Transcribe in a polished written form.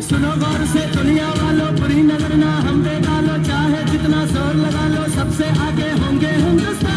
सुनो गौर से दुनिया वालों, बुरी नजर ना हम पे डालो, चाहे जितना जोर लगा लो, सबसे आगे होंगे हिंदुस्तान।